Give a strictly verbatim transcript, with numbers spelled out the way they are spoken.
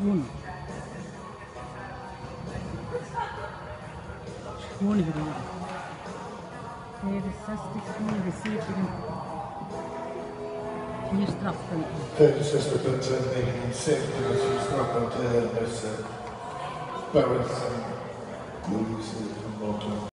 uno, uno grader. Det är sextio kronor i sidan. Vier strafpunten. vijfenzestig punten, negenenzeventig is een strafpunt. Dus Paris en Louise van Motor.